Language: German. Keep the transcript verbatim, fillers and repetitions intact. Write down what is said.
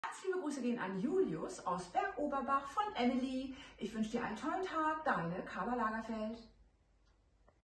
Ganz liebe Grüße gehen an Julius aus Bergoberbach von Emily. Ich wünsche dir einen tollen Tag, deine Carla Lagerfeld.